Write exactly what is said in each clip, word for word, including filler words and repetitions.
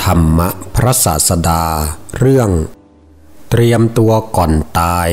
รรมพระศาสดาเรื่องเตรียมตัวก่อนตาย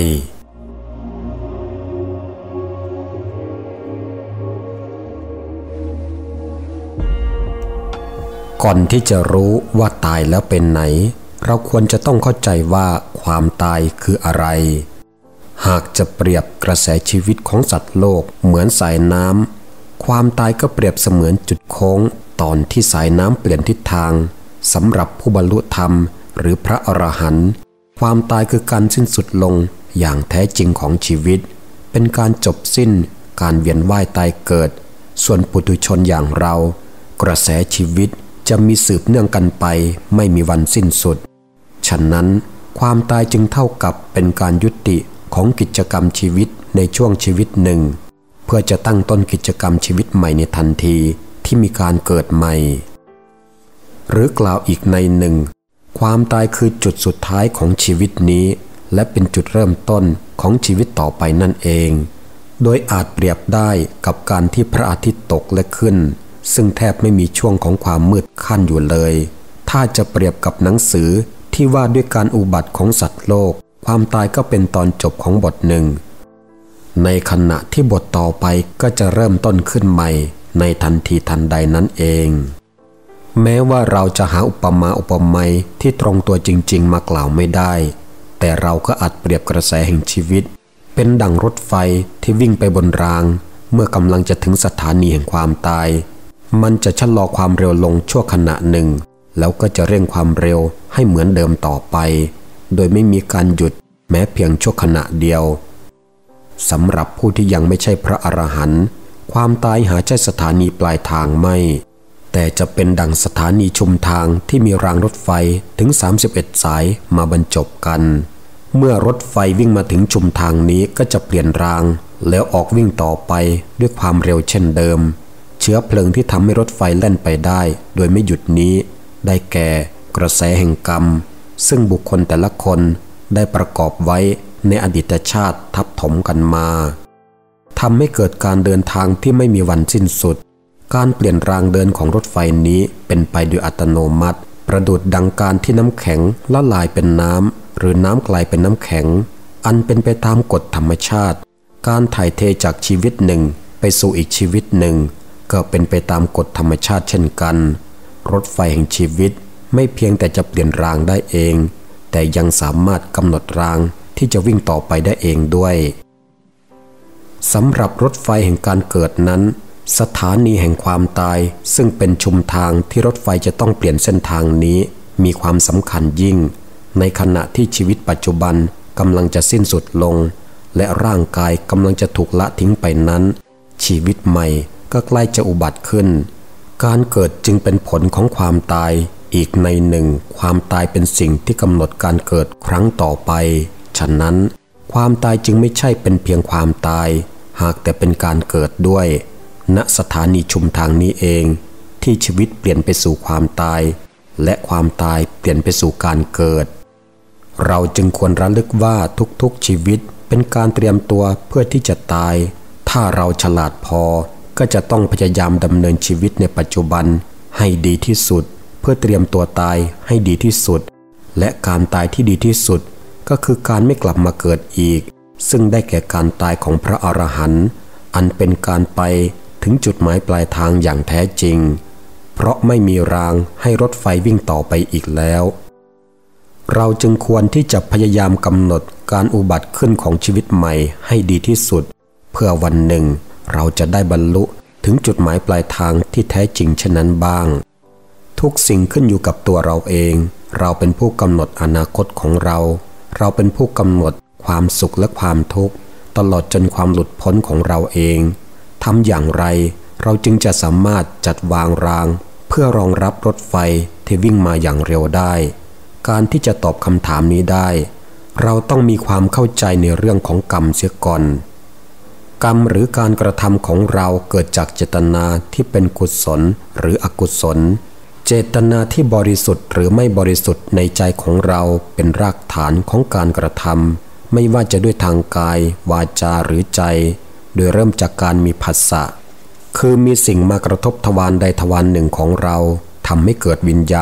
ก่อนที่จะรู้ว่าตายแล้วเป็นไหนเราควรจะต้องเข้าใจว่าความตายคืออะไรหากจะเปรียบกระแสชีวิตของสัตว์โลกเหมือนสายน้ำความตายก็เปรียบเสมือนจุดโค้งตอนที่สายน้ำเปลี่ยนทิศทางสำหรับผู้บรรลุธรรมหรือพระอรหันต์ความตายคือการสิ้นสุดลงอย่างแท้จริงของชีวิตเป็นการจบสิ้นการเวียนว่ายตายเกิดส่วนปุถุชนอย่างเรากระแสชีวิตจะมีสืบเนื่องกันไปไม่มีวันสิ้นสุดฉะนั้นความตายจึงเท่ากับเป็นการยุติของกิจกรรมชีวิตในช่วงชีวิตหนึ่งเพื่อจะตั้งต้นกิจกรรมชีวิตใหม่ในทันทีที่มีการเกิดใหม่หรือกล่าวอีกในหนึ่งความตายคือจุดสุดท้ายของชีวิตนี้และเป็นจุดเริ่มต้นของชีวิตต่อไปนั่นเองโดยอาจเปรียบได้กับการที่พระอาทิตย์ตกและขึ้นซึ่งแทบไม่มีช่วงของความมืดขั้นอยู่เลยถ้าจะเปรียบกับหนังสือที่ว่าด้วยการอุบัติของสัตว์โลกความตายก็เป็นตอนจบของบทหนึ่งในขณะที่บทต่อไปก็จะเริ่มต้นขึ้นใหม่ในทันทีทันใดนั้นเองแม้ว่าเราจะหาอุปมาอุปไมยที่ตรงตัวจริงๆมากล่าวไม่ได้แต่เราก็อาจเปรียบกระแสแห่งชีวิตเป็นดั่งรถไฟที่วิ่งไปบนรางเมื่อกำลังจะถึงสถานีแห่งความตายมันจะชะลอความเร็วลงชั่วขณะหนึ่งแล้วก็จะเร่งความเร็วให้เหมือนเดิมต่อไปโดยไม่มีการหยุดแม้เพียงชั่วขณะเดียวสำหรับผู้ที่ยังไม่ใช่พระอรหันต์ความตายหาใช่สถานีปลายทางไม่แต่จะเป็นดั่งสถานีชุมทางที่มีรางรถไฟถึงสามสิบเอ็ดสายมาบรรจบกันเมื่อรถไฟวิ่งมาถึงชุมทางนี้ก็จะเปลี่ยนรางแล้วออกวิ่งต่อไปด้วยความเร็วเช่นเดิมเชื้อเพลิงที่ทำให้รถไฟแล่นไปได้โดยไม่หยุดนี้ได้แก่กระแสแห่งกรรมซึ่งบุคคลแต่ละคนได้ประกอบไว้ในอดีตชาติทับถมกันมาทำให้เกิดการเดินทางที่ไม่มีวันสิ้นสุดการเปลี่ยนรางเดินของรถไฟนี้เป็นไปโดยอัตโนมัติประดุจดังการที่น้ำแข็งละลายเป็นน้ำหรือน้ำกลายเป็นน้ำแข็งอันเป็นไปตามกฎธรรมชาติการถ่ายเทจากชีวิตหนึ่งไปสู่อีกชีวิตหนึ่งก็เป็นไปตามกฎธรรมชาติเช่นกันรถไฟแห่งชีวิตไม่เพียงแต่จะเปลี่ยนรางได้เองแต่ยังสามารถกำหนดรางที่จะวิ่งต่อไปได้เองด้วยสำหรับรถไฟแห่งการเกิดนั้นสถานีแห่งความตายซึ่งเป็นชุมทางที่รถไฟจะต้องเปลี่ยนเส้นทางนี้มีความสำคัญยิ่งในขณะที่ชีวิตปัจจุบันกำลังจะสิ้นสุดลงและร่างกายกำลังจะถูกละทิ้งไปนั้นชีวิตใหม่ก็ใกล้จะอุบัติขึ้นการเกิดจึงเป็นผลของความตายอีกในหนึ่งความตายเป็นสิ่งที่กำหนดการเกิดครั้งต่อไปฉะนั้นความตายจึงไม่ใช่เป็นเพียงความตายหากแต่เป็นการเกิดด้วยณสถานีชุมทางนี้เองที่ชีวิตเปลี่ยนไปสู่ความตายและความตายเปลี่ยนไปสู่การเกิดเราจึงควรระลึกว่าทุกๆชีวิตเป็นการเตรียมตัวเพื่อที่จะตายถ้าเราฉลาดพอก็จะต้องพยายามดำเนินชีวิตในปัจจุบันให้ดีที่สุดเพื่อเตรียมตัวตายให้ดีที่สุดและการตายที่ดีที่สุดก็คือการไม่กลับมาเกิดอีกซึ่งได้แก่การตายของพระอรหันต์อันเป็นการไปถึงจุดหมายปลายทางอย่างแท้จริงเพราะไม่มีรางให้รถไฟวิ่งต่อไปอีกแล้วเราจึงควรที่จะพยายามกำหนดการอุบัติขึ้นของชีวิตใหม่ให้ดีที่สุดเพื่อวันหนึ่งเราจะได้บรรลุถึงจุดหมายปลายทางที่แท้จริงเช่นนั้นบ้างทุกสิ่งขึ้นอยู่กับตัวเราเองเราเป็นผู้กำหนดอนาคตของเราเราเป็นผู้กำหนดความสุขและความทุกข์ตลอดจนความหลุดพ้นของเราเองทำอย่างไรเราจึงจะสามารถจัดวางรางเพื่อรองรับรถไฟที่วิ่งมาอย่างเร็วได้การที่จะตอบคำถามนี้ได้เราต้องมีความเข้าใจในเรื่องของกรรมเสียก่อนกรรมหรือการกระทำของเราเกิดจากเจตนาที่เป็นกุศลหรืออกุศลเจตนาที่บริสุทธิ์หรือไม่บริสุทธิ์ในใจของเราเป็นรากฐานของการกระทำไม่ว่าจะด้วยทางกายวาจาหรือใจโดยเริ่มจากการมีผัสสะคือมีสิ่งมากระทบทวารใดทวารหนึ่งของเราทำให้เกิดวิญญาณ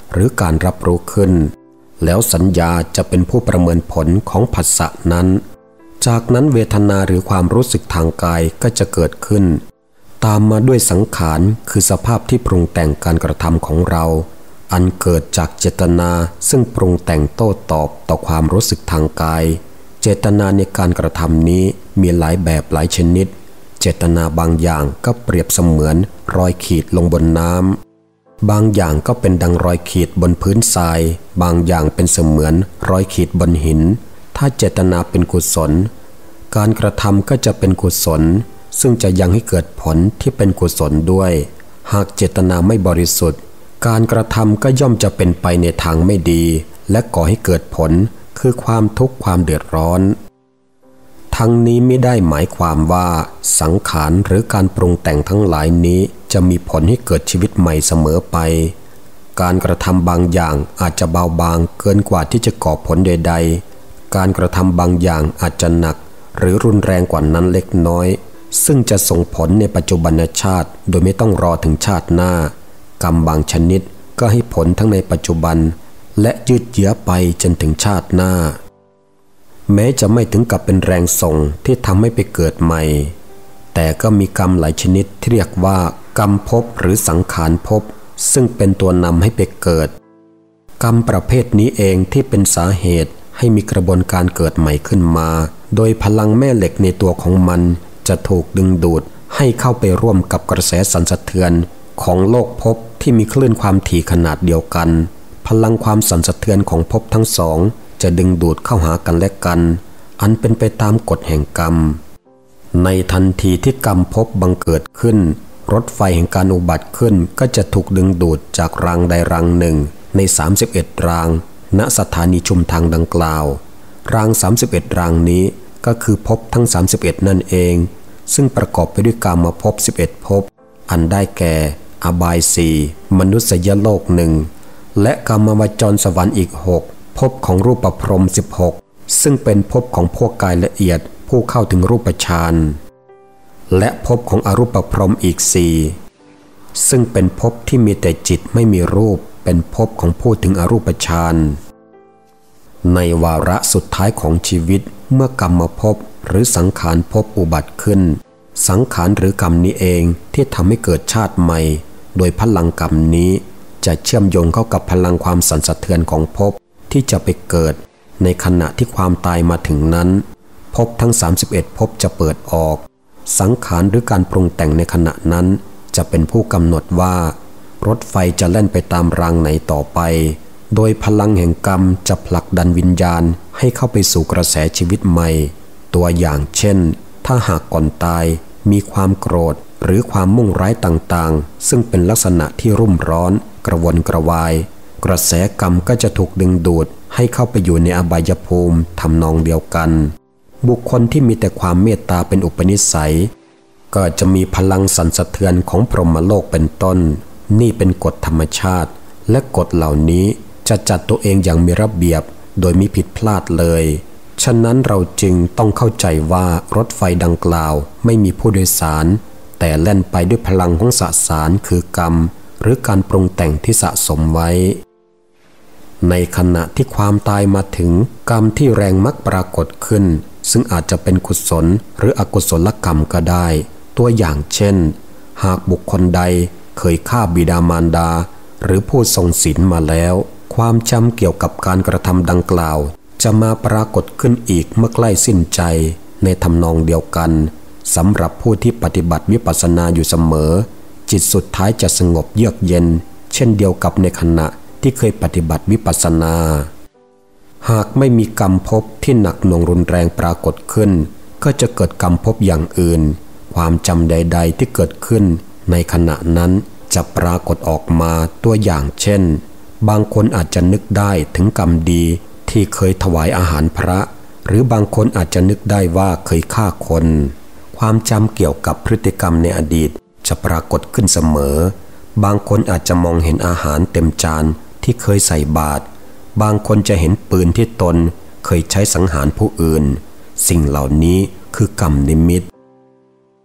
หรือการรับรู้ขึ้นแล้วสัญญาจะเป็นผู้ประเมินผลของผัสสะนั้นจากนั้นเวทนาหรือความรู้สึกทางกายก็จะเกิดขึ้นตามมาด้วยสังขารคือสภาพที่ปรุงแต่งการกระทำของเราอันเกิดจากเจตนาซึ่งปรุงแต่งโต้ตอบต่อความรู้สึกทางกายเจตนาในการกระทำนี้มีหลายแบบหลายชนิดเจตนาบางอย่างก็เปรียบเสมือนรอยขีดลงบนน้ำบางอย่างก็เป็นดังรอยขีดบนพื้นทรายบางอย่างเป็นเสมือนรอยขีดบนหินถ้าเจตนาเป็นกุศลการกระทำก็จะเป็นกุศลซึ่งจะยังให้เกิดผลที่เป็นกุศลด้วยหากเจตนาไม่บริสุทธิ์การกระทำก็ย่อมจะเป็นไปในทางไม่ดีและก่อให้เกิดผลคือความทุกข์ความเดือดร้อนทั้งนี้ไม่ได้หมายความว่าสังขารหรือการปรุงแต่งทั้งหลายนี้จะมีผลให้เกิดชีวิตใหม่เสมอไปการกระทำบางอย่างอาจจะเบาบางเกินกว่าที่จะก่อผลใดๆการกระทำบางอย่างอาจจะหนักหรือรุนแรงกว่านั้นเล็กน้อยซึ่งจะส่งผลในปัจจุบันชาติโดยไม่ต้องรอถึงชาติหน้ากรรมบางชนิดก็ให้ผลทั้งในปัจจุบันและยืดเยื้อไปจนถึงชาติหน้าแม้จะไม่ถึงกับเป็นแรงส่งที่ทำให้ไปเกิดใหม่แต่ก็มีกรรมหลายชนิดที่เรียกว่ากรรมภพหรือสังขารภพซึ่งเป็นตัวนำให้ไปเกิดกรรมประเภทนี้เองที่เป็นสาเหตุให้มีกระบวนการเกิดใหม่ขึ้นมาโดยพลังแม่เหล็กในตัวของมันจะถูกดึงดูดให้เข้าไปร่วมกับกระแสสั่นสะเทือนของโลกภพที่มีคลื่นความถี่ขนาดเดียวกันพลังความสั่นสะเทือนของภพทั้งสองจะดึงดูดเข้าหากันและกันอันเป็นไปตามกฎแห่งกรรมในทันทีที่กรรมภพบังเกิดขึ้นรถไฟแห่งการอุบัติขึ้นก็จะถูกดึงดูดจากรางใดรางหนึ่งในสามสิบเอ็ดรางณสถานีชุมทางดังกล่าวรางสามสิบเอ็ดรางนี้ก็คือภพทั้งสามสิบเอ็ดนั่นเองซึ่งประกอบไปด้วยกามภพสิบเอ็ดภพอันได้แก่อบายสี่มนุษยโลกหนึ่งและกามวจรสวรรค์อีกหกภพของรูปพรหมสิบหกซึ่งเป็นภพของพวกกายละเอียดผู้เข้าถึงรูปฌานและภพของอรูปพรหมอีกสี่ซึ่งเป็นภพที่มีแต่จิตไม่มีรูปเป็นภพของผู้ถึงอรูปฌานในวาระสุดท้ายของชีวิตเมื่อกรรมภพหรือสังขารภพอุบัติขึ้นสังขารหรือกรรมนี้เองที่ทำให้เกิดชาติใหม่โดยพลังกรรมนี้จะเชื่อมโยงเข้ากับพลังความสั่นสะเทือนของภพที่จะไปเกิดในขณะที่ความตายมาถึงนั้นภพทั้งสามสิบเอ็ดภพจะเปิดออกสังขารหรือการปรุงแต่งในขณะนั้นจะเป็นผู้กำหนดว่ารถไฟจะแล่นไปตามรางไหนต่อไปโดยพลังแห่งกรรมจะผลักดันวิญญาณให้เข้าไปสู่กระแสชีวิตใหม่ตัวอย่างเช่นถ้าหากก่อนตายมีความโกรธหรือความมุ่งร้ายต่างๆซึ่งเป็นลักษณะที่รุ่มร้อนกระวนกระวายกระแสกรรมก็จะถูกดึงดูดให้เข้าไปอยู่ในอบายภูมิทำนองเดียวกันบุคคลที่มีแต่ความเมตตาเป็นอุปนิสัยก็จะมีพลังสั่นสะเทือนของพรหมโลกเป็นต้นนี่เป็นกฎธรรมชาติและกฎเหล่านี้จะจัดตัวเองอย่างมีระเบียบโดยมิผิดพลาดเลยฉะนั้นเราจึงต้องเข้าใจว่ารถไฟดังกล่าวไม่มีผู้โดยสารแต่แล่นไปด้วยพลังของสสารคือกรรมหรือการปรุงแต่งที่สะสมไว้ในขณะที่ความตายมาถึงกรรมที่แรงมักปรากฏขึ้นซึ่งอาจจะเป็นกุศลหรืออกุศลกรรมก็ได้ตัวอย่างเช่นหากบุคคลใดเคยฆ่าบิดามารดาหรือผู้ทรงศีลมาแล้วความจำเกี่ยวกับการกระทำดังกล่าวจะมาปรากฏขึ้นอีกเมื่อใกล้สิ้นใจในทำนองเดียวกันสำหรับผู้ที่ปฏิบัติวิปัสสนาอยู่เสมอจิตสุดท้ายจะสงบเยือกเย็นเช่นเดียวกับในขณะที่เคยปฏิบัติวิปัสสนาหากไม่มีกรรมภพที่หนักหน่วงรุนแรงปรากฏขึ้นก็จะเกิดกรรมภพอย่างอื่นความจำใดๆที่เกิดขึ้นในขณะนั้นจะปรากฏออกมาตัวอย่างเช่นบางคนอาจจะนึกได้ถึงกรรมดีที่เคยถวายอาหารพระหรือบางคนอาจจะนึกได้ว่าเคยฆ่าคนความจำเกี่ยวกับพฤติกรรมในอดีตจะปรากฏขึ้นเสมอบางคนอาจจะมองเห็นอาหารเต็มจานที่เคยใส่บาตรบางคนจะเห็นปืนที่ตนเคยใช้สังหารผู้อื่นสิ่งเหล่านี้คือกรรมนิมิต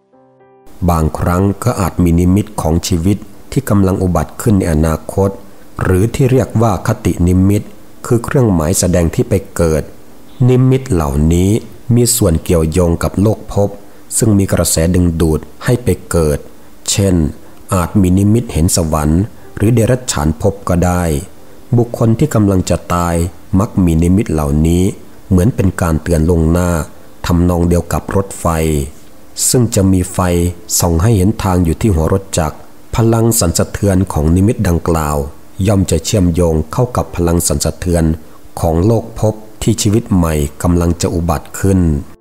บางครั้งก็อาจมีนิมิตของชีวิตที่กำลังอุบัติขึ้นในอนาคตหรือที่เรียกว่าคตินิมิตคือเครื่องหมายแสดงที่ไปเกิดนิมิตเหล่านี้มีส่วนเกี่ยวโยงกับโลกภพซึ่งมีกระแสดึงดูดให้ไปเกิดเช่นอาจมีนิมิตเห็นสวรรค์หรือเดรัจฉานภพก็ได้บุคคลที่กำลังจะตายมักมีนิมิตเหล่านี้เหมือนเป็นการเตือนลวงหน้าทำนองเดียวกับรถไฟซึ่งจะมีไฟส่องให้เห็นทางอยู่ที่หัวรถจักรพลังสั่นสะเทือนของนิมิตดังกล่าวย่อมจะเชื่อมโยงเข้ากับพลังสั่นสะเทือนของโลกภพที่ชีวิตใหม่กำลังจะอุบัติขึ้น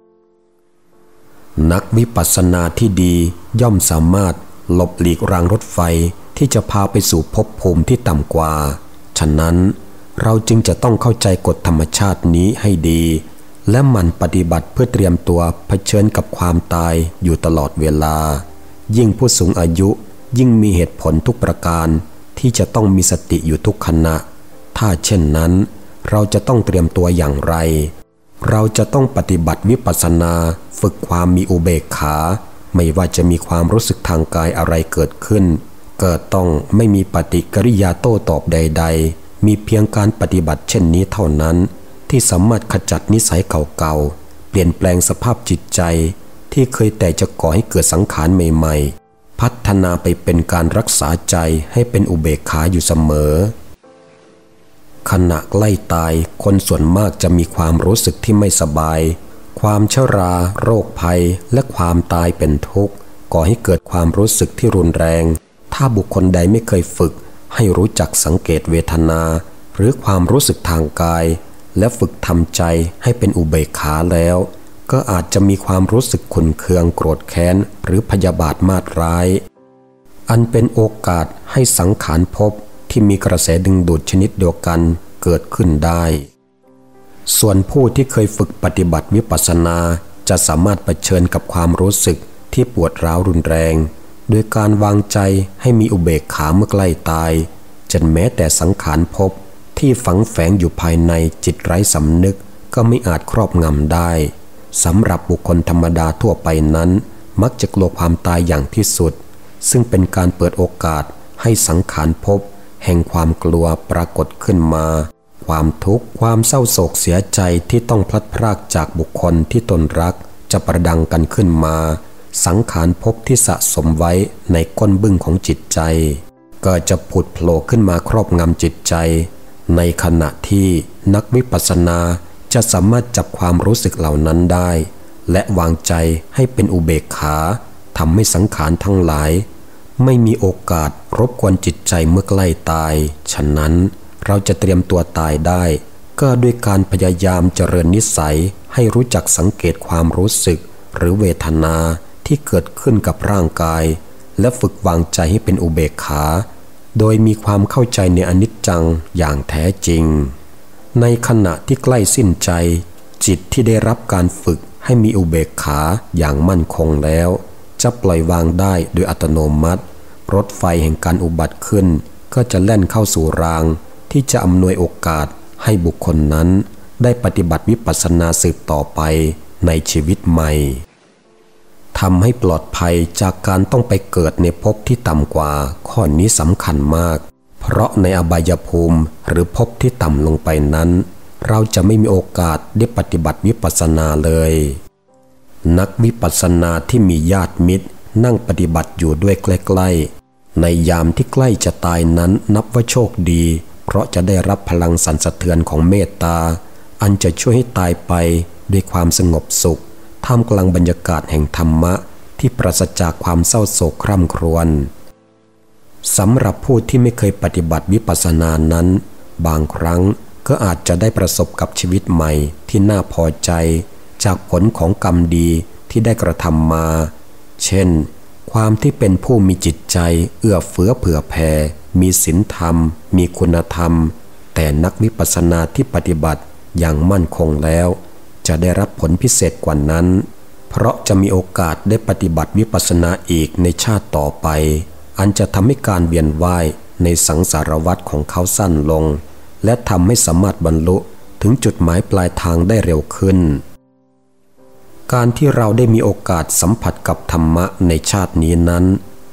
นักวิปัสสนาที่ดีย่อมสามารถหลบหลีกรางรถไฟที่จะพาไปสู่ภพภูมิที่ต่ำกว่าฉะนั้นเราจึงจะต้องเข้าใจกฎธรรมชาตินี้ให้ดีและหมั่นปฏิบัติเพื่อเตรียมตัวเผชิญกับความตายอยู่ตลอดเวลายิ่งผู้สูงอายุยิ่งมีเหตุผลทุกประการที่จะต้องมีสติอยู่ทุกขณะถ้าเช่นนั้นเราจะต้องเตรียมตัวอย่างไรเราจะต้องปฏิบัติวิปัสสนาฝึกความมีอุเบกขาไม่ว่าจะมีความรู้สึกทางกายอะไรเกิดขึ้นเกิดต้องไม่มีปฏิกิริยาโต้ตอบใดๆมีเพียงการปฏิบัติเช่นนี้เท่านั้นที่สามารถขจัดนิสัยเก่าๆเปลี่ยนแปลงสภาพจิตใจที่เคยแต่จะก่อให้เกิดสังขารใหม่ๆพัฒนาไปเป็นการรักษาใจให้เป็นอุเบกขาอยู่เสมอขณะใกล้ตายคนส่วนมากจะมีความรู้สึกที่ไม่สบายความชราโรคภัยและความตายเป็นทุกข์ก่อให้เกิดความรู้สึกที่รุนแรงถ้าบุคคลใดไม่เคยฝึกให้รู้จักสังเกตเวทนาหรือความรู้สึกทางกายและฝึกทำใจให้เป็นอุเบกขาแล้วก็อาจจะมีความรู้สึกขุ่นเคืองโกรธแค้นหรือพยาบาทมาตร้ายอันเป็นโอกาสให้สังขารภพที่มีกระแสดึงดูดชนิดเดียวกันเกิดขึ้นได้ส่วนผู้ที่เคยฝึกปฏิบัติวิปัสสนาจะสามารถเผชิญกับความรู้สึกที่ปวดร้าวรุนแรงโดยการวางใจให้มีอุเบกขาเมื่อใกล้ตายจนแม้แต่สังขารภพที่ฝังแฝงอยู่ภายในจิตไร้สำนึกก็ไม่อาจครอบงำได้สำหรับบุคคลธรรมดาทั่วไปนั้นมักจะกลัวความตายอย่างที่สุดซึ่งเป็นการเปิดโอกาสให้สังขารภพแห่งความกลัวปรากฏขึ้นมาความทุกข์ความเศร้าโศกเสียใจที่ต้องพลัดพรากจากบุคคลที่ตนรักจะประดังกันขึ้นมาสังขารภพที่สะสมไว้ในก้นบึ้งของจิตใจก็จะผุดโผล่ขึ้นมาครอบงำจิตใจในขณะที่นักวิปัสสนาจะสามารถจับความรู้สึกเหล่านั้นได้และวางใจให้เป็นอุเบกขาทำให้สังขารทั้งหลายไม่มีโอกาสรบกวนจิตใจเมื่อใกล้ตายฉะนั้นเราจะเตรียมตัวตายได้ก็ด้วยการพยายามเจริญนิสัยให้รู้จักสังเกตความรู้สึกหรือเวทนาที่เกิดขึ้นกับร่างกายและฝึกวางใจให้เป็นอุเบกขาโดยมีความเข้าใจในอนิจจังอย่างแท้จริงในขณะที่ใกล้สิ้นใจจิตที่ได้รับการฝึกให้มีอุเบกขาอย่างมั่นคงแล้วจะปล่อยวางได้โดยอัตโนมัติรถไฟแห่งการอุบัติขึ้นก็จะแล่นเข้าสู่รางที่จะอำนวยโอกาสให้บุคคลนั้นได้ปฏิบัติวิปัสสนาสืบต่อไปในชีวิตใหม่ทำให้ปลอดภัยจากการต้องไปเกิดในภพที่ต่ำกว่าข้อนี้สำคัญมากเพราะในอบายภูมิหรือภพที่ต่ำลงไปนั้นเราจะไม่มีโอกาสได้ปฏิบัติวิปัสสนาเลยนักวิปัสสนาที่มีญาติมิตรนั่งปฏิบัติอยู่ด้วยใกล้ๆในยามที่ใกล้จะตายนั้นนับว่าโชคดีเพราะจะได้รับพลังสั่นสะเทือนของเมตตาอันจะช่วยให้ตายไปด้วยความสงบสุขท่ามกลางบรรยากาศแห่งธรรมะที่ปราศจากความเศร้าโศกคร่ำครวญสำหรับผู้ที่ไม่เคยปฏิบัติวิปัสสนานั้นบางครั้งก็อาจจะได้ประสบกับชีวิตใหม่ที่น่าพอใจจากผลของกรรมดีที่ได้กระทำมาเช่นความที่เป็นผู้มีจิตใจเอื้อเฟื้อเผื่อแผ่มีศีลธรรมมีคุณธรรมแต่นักวิปัสสนาที่ปฏิบัติอย่างมั่นคงแล้วจะได้รับผลพิเศษกว่านั้นเพราะจะมีโอกาสได้ปฏิบัติวิปัสสนาอีกในชาติต่อไปอันจะทำให้การเวียนว่ายในสังสารวัฏของเขาสั้นลงและทำให้สามารถบรรลุถึงจุดหมายปลายทางได้เร็วขึ้นการที่เราได้มีโอกาสสัมผัสกับธรรมะในชาตินี้นั้นเป็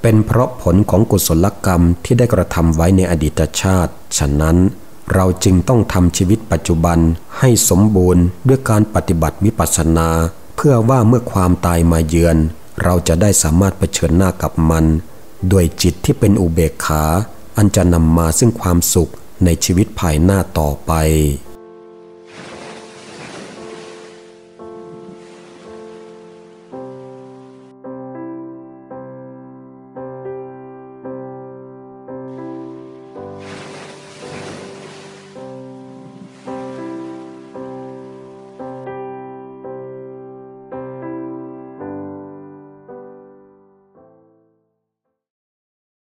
เป็นเพราะผลของกุศลกรรมที่ได้กระทำไว้ในอดีตชาติฉะนั้นเราจึงต้องทำชีวิตปัจจุบันให้สมบูรณ์ด้วยการปฏิบัติวิปัสสนาเพื่อว่าเมื่อความตายมาเยือนเราจะได้สามารถเผชิญหน้ากับมันด้วยจิตที่เป็นอุเบกขาอันจะนำมาซึ่งความสุขในชีวิตภายหน้าต่อไป